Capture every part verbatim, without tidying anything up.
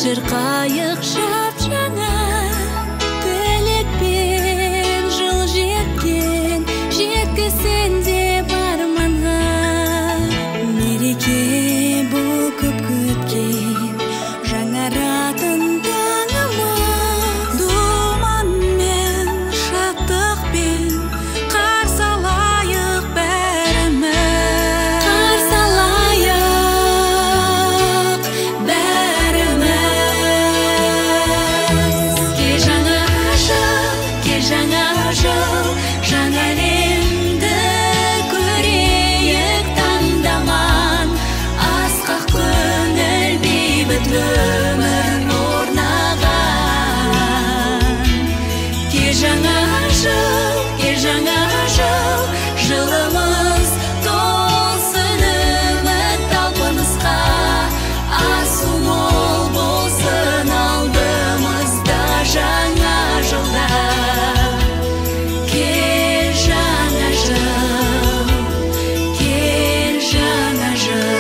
Жырқайық жап-жаңа тілекпен жыл жеткен, жеткізсең деп арманға. Мереке бұл көп күткен жаңаратын таңыма. Думанмен, шаттықпен қарсы алайық бәріміз. Қарсы алайық бәріміз. Кел жаңа жыл, кел жаңа жыл, жаңа әлемді көрейік таңдаман. Асқақ көңіл бейбіт өмір орнаған. Кел жаңа жыл, кел жаңа жыл, жылымыз толсын үміт талпынысқа. Асу мол болсын алдымызда жаңа жылда. Кел жаңа жыл, кел жаңа жыл.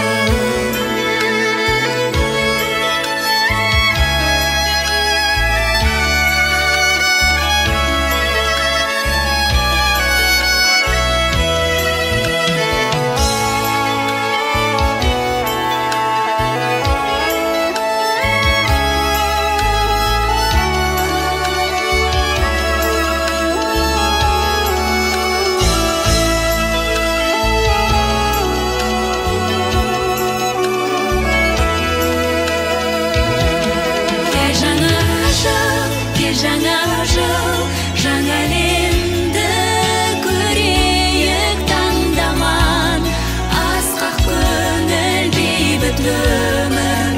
Кел жаңа жыл, кел жаңа жыл, жаңа әлемді көрейік таңдаман. Асқақ көңіл бейбіт өмір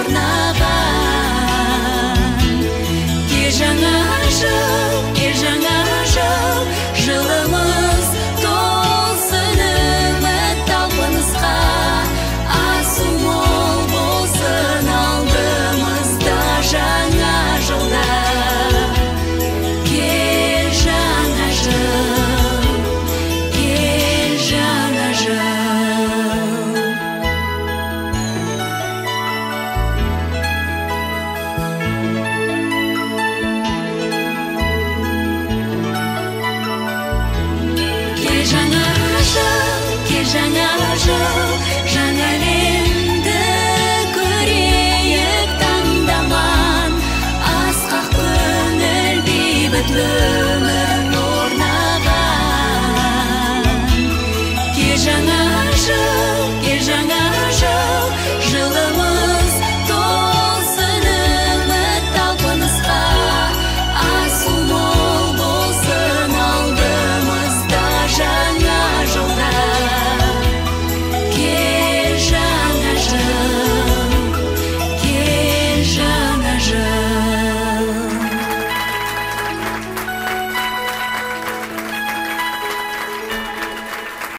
орнаған. Кел жаңа жыл, кел жаңа жыл, жылымыз толсын үміт талпынысқа. Асу мол болсын алдымызда жаңа жылда. Кел жаңа жыл, кел жаңа жыл. Кел жаңа жыл, кел жаңа жыл, жаңа әлем